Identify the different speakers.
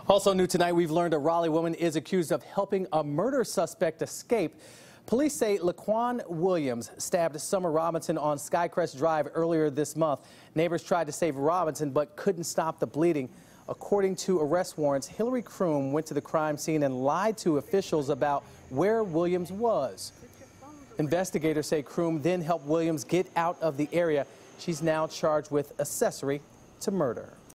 Speaker 1: Also new tonight, we've learned a Raleigh woman is accused of helping a murder suspect escape. Police say Laquan Williams stabbed Summer Robinson on Skycrest Drive earlier this month. Neighbors tried to save Robinson but couldn't stop the bleeding. According to arrest warrants, Hillary Kroom went to the crime scene and lied to officials about where Williams was. Investigators say Kroom then helped Williams get out of the area. She's now charged with accessory to murder.